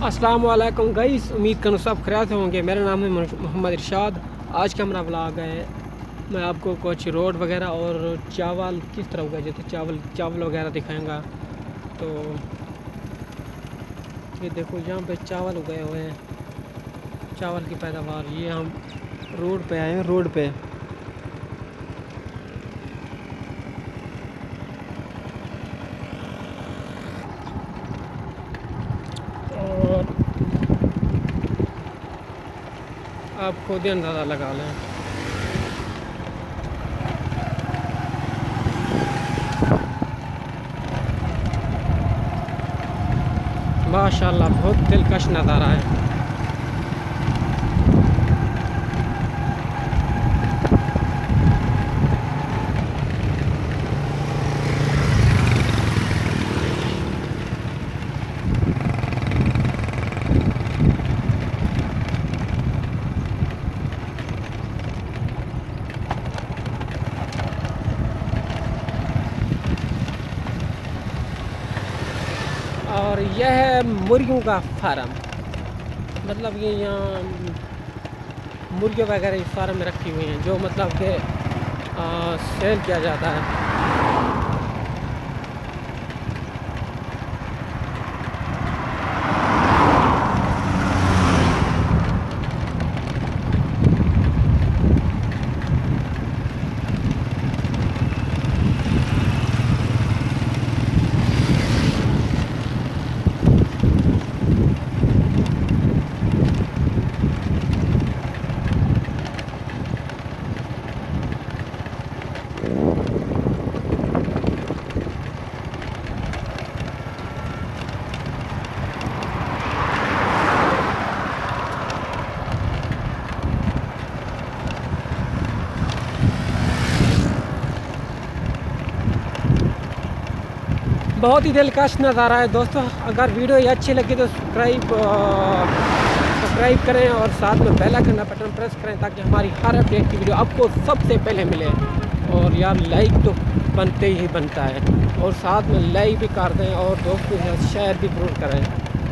अस्सलाम वालेकुम गाइस, उम्मीद करूँ सब खैरियत से होंगे। मेरा नाम है मोहम्मद इरशाद। आज का हमारा व्लॉग है, मैं आपको कुछ रोड वगैरह और चावल किस तरह उगाए जाते चावल वगैरह दिखाऊंगा। तो ये देखो, यहाँ पे चावल उगाए हुए हैं, चावल की पैदावार। ये हम रोड पे आए हैं, रोड पे और आप खुद ही अंदाज़ा लगा लें। माशाल्लाह बहुत दिलकश नज़ारा है। और यह है मुर्गियों का फार्म, मतलब ये यहाँ मुर्गियों वगैरह इस फार्म में रखी हुई हैं, जो मतलब कि सेल किया जाता है। बहुत ही दिलकश नज़ारा है दोस्तों। अगर वीडियो ये अच्छी लगी तो सब्सक्राइब करें और साथ में बेल आइकन का बटन प्रेस करें, ताकि हमारी हर अपडेट की वीडियो आपको सबसे पहले मिले। और यार लाइक तो बनते ही बनता है, और साथ में लाइक भी कर दें और दोस्तों के साथ शेयर भी जरूर करें।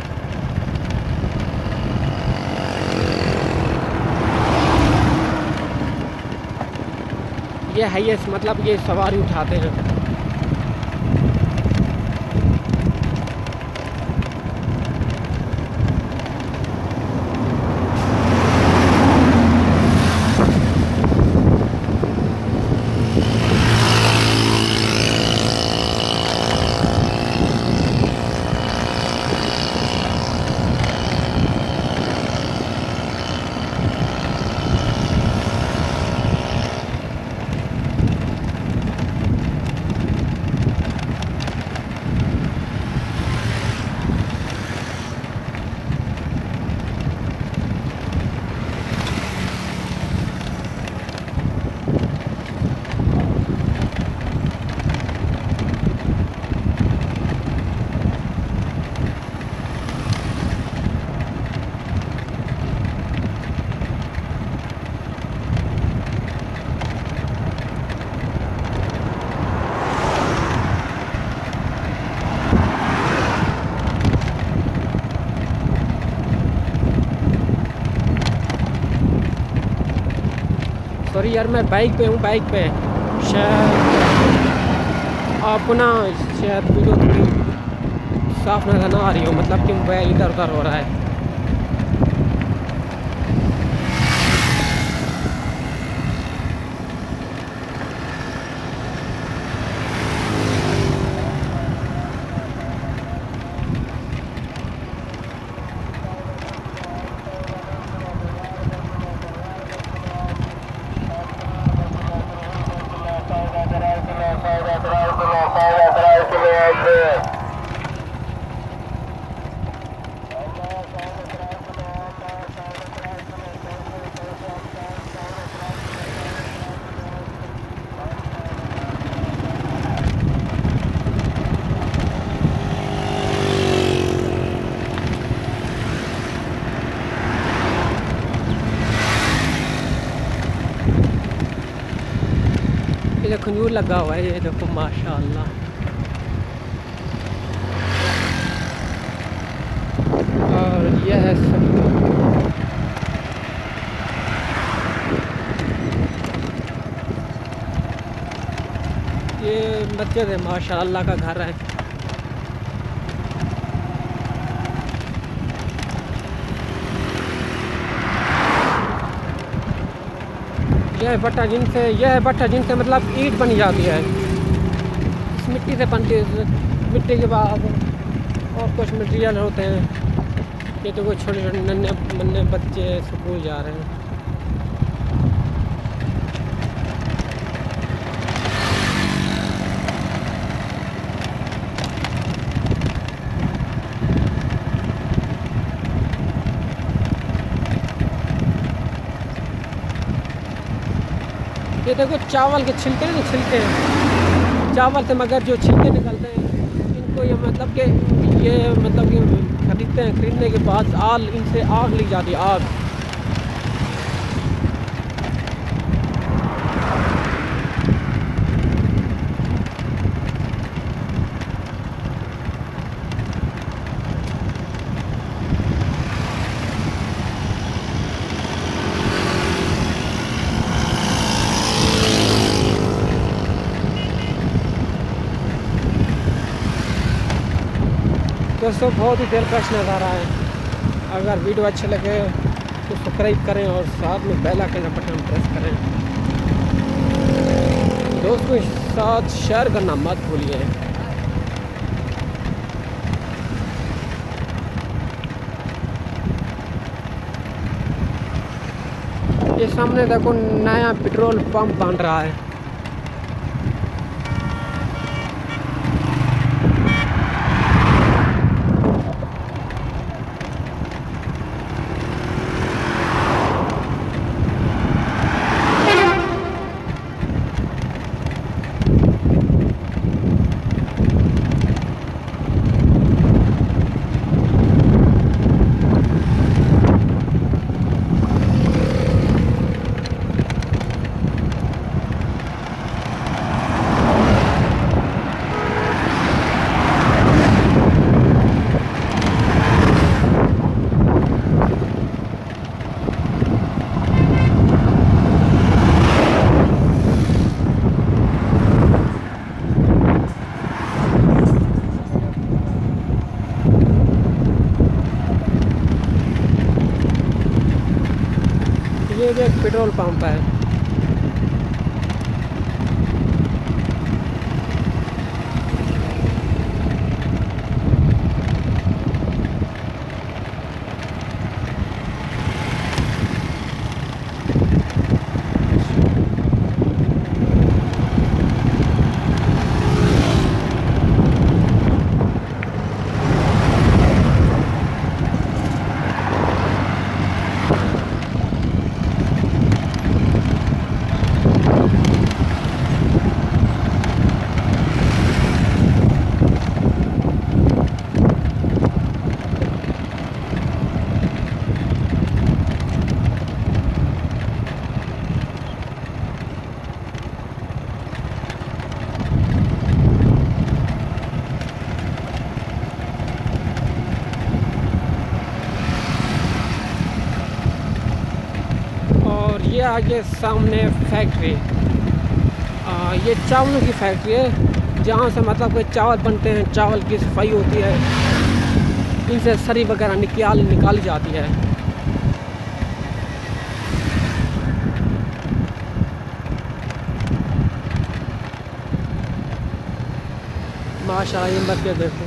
ये है, ये मतलब ये सवारी उठाते हैं। सॉरी यार, मैं बाइक पे हूँ, बाइक पे शायद अपना शायद वीडियो थोड़ी साफ नज़र ना आ रही हो, मतलब कि मोबाइल इधर उधर हो रहा है। ये खजूर लगा हुआ है, ये देखो माशाल्लाह। और यह है ये मस्जिद है, माशाअल्लाह का घर है। यह भट्टा जिनसे मतलब ईंट बनी जाती है, इस मिट्टी से बनती है। मिट्टी के बाद और कुछ मटेरियल होते हैं। ये तो कोई छोटे छोटे नन्हे बच्चे स्कूल जा रहे हैं। ये देखो चावल के छिलके हैं, चावल से मगर जो छिलके निकलते हैं इनको ये मतलब कि खरीदते हैं। खरीदने के बाद इनसे आग ली जाती है, आग। दोस्तों बहुत ही दिलकश नज़ारा है। अगर वीडियो अच्छे लगे तो सब्सक्राइब करें और साथ में बेल आइकन का बटन प्रेस करें। दोस्तों के साथ शेयर करना मत भूलिए। ये सामने देखो नया पेट्रोल पंप बन रहा है। ये भी एक पेट्रोल पंप है। ये आगे सामने फैक्ट्री, ये चावलों की फैक्ट्री है, जहाँ से मतलब कोई चावल बनते हैं, चावल की सफाई होती है, इनसे सरी वगैरह निकाली जाती है। माशाल्लाह ये मस्जिद देखो।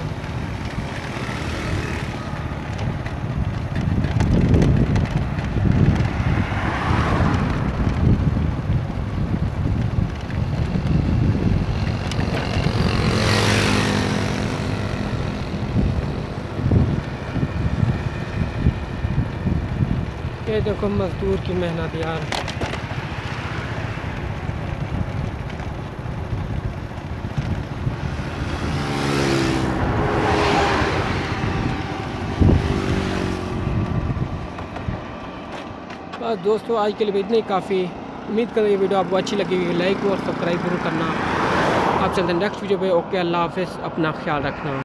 ये देखो मजदूर की मेहनत यार। बस दोस्तों आज के लिए इतना ही काफ़ी। उम्मीद करें ये वीडियो आपको अच्छी लगेगी। लाइक और सब्सक्राइब जरूर करना। आप चलते हैं नेक्स्ट वीडियो पे। ओके, अल्लाह हाफिज़, अपना ख्याल रखना।